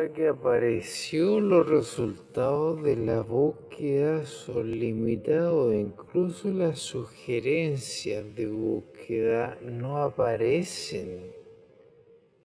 hora que apareció, los resultados de la búsqueda son limitados, incluso las sugerencias de búsqueda no aparecen.